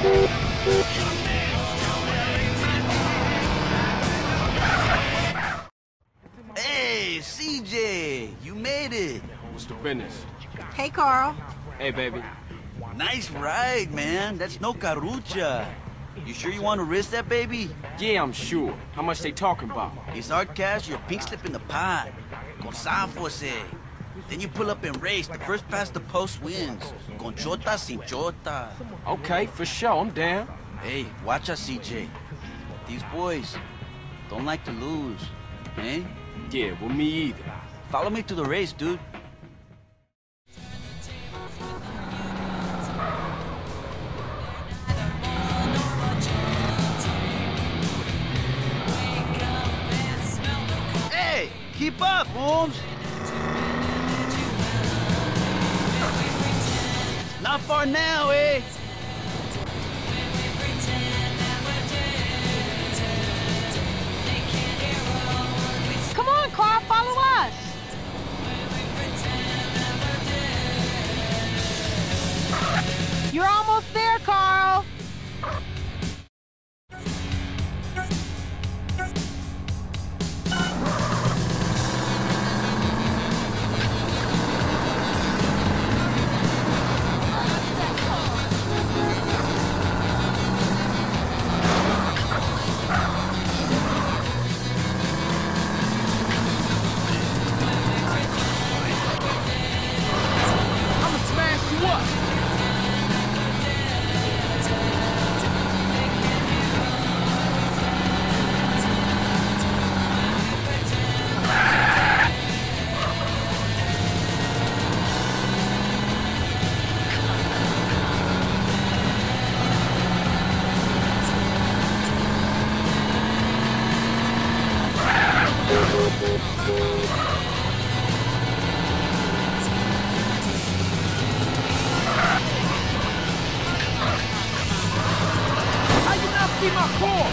Hey, CJ, you made it. What's the business? Hey, Carl. Hey, baby. Nice ride, man. That's no carucha. You sure you want to risk that, baby? Yeah, I'm sure. How much they talking about? It's our cash, your pink slip in the pot. Con Sanfose. Then you pull up and race. The first past the post wins. Con chota sin chota. Okay, for sure. I'm down. Hey, watch us, CJ. These boys don't like to lose, eh? Yeah, well, me either. Follow me to the race, dude. Hey, keep up, Holmes. Not far now, eh? Come on, Carl, follow us. You're almost there, Carl. How you not see my core?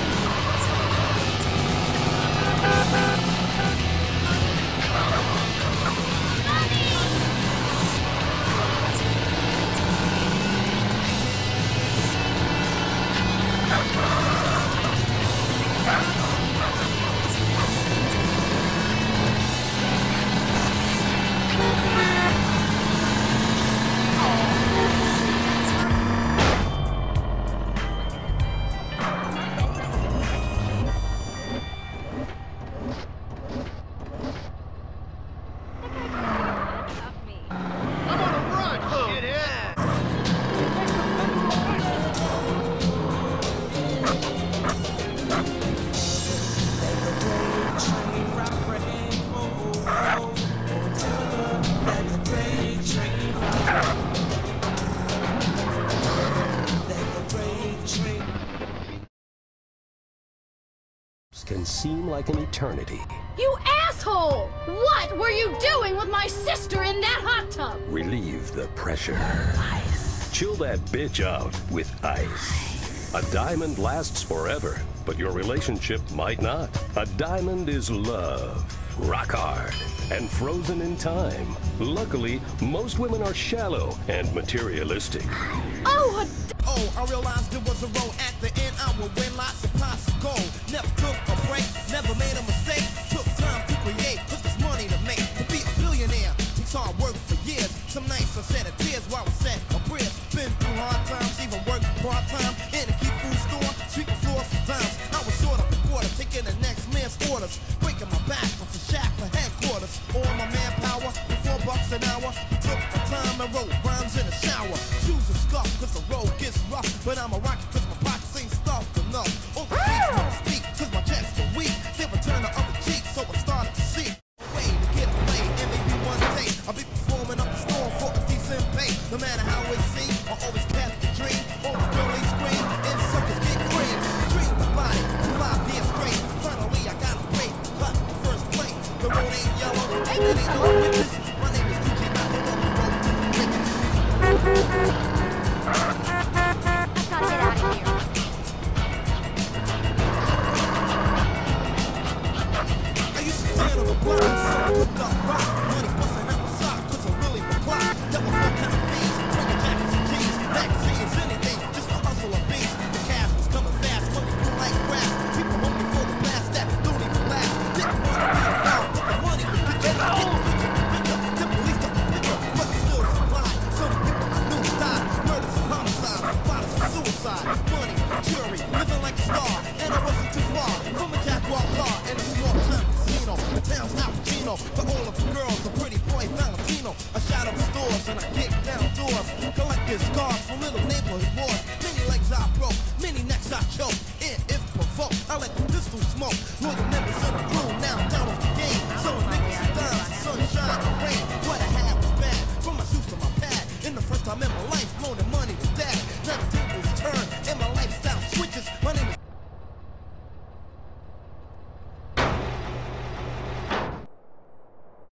Can seem like an eternity. You asshole! What were you doing with my sister in that hot tub? Relieve the pressure. Ice. Chill that bitch out with ice. A diamond lasts forever, but your relationship might not. A diamond is love. Rock hard and frozen in time. Luckily, most women are shallow and materialistic. Oh, I realized there was a road at the end. I would win lots of pots of gold. Never took a break, never made a mistake. Took time to create, cause there's money to make. To be a billionaire takes hard work for years. Some nights I shed a tears while I sat a prayers. Been through hard times, even worked part-time in a key food store, sweeping floors for times. I was short of a quarter, taking the next man's orders. Breaking my back off a shack for headquarters. All my manpower, for $4 an hour. Took my time and wrote rhymes in the shower. Shoes are scuffed cause the road gets rough. But I'm a rocket cause my pockets ain't stuffed enough. Overseas won't speak cause my chest are weak. They return the other cheek, so I started to see a way to get laid. And maybe one day I'll be performing up the storm for a decent pay. No matter how it seems, I always kept the dream. All the girlies scream and suckers get cream. Dream about it for 5 years straight. Finally I got a break, got the first plate. The road ain't yellow, and it ain't no witches. My name is DJ Malcolm on the road to the riches. I gotta get out of here. niggas, scars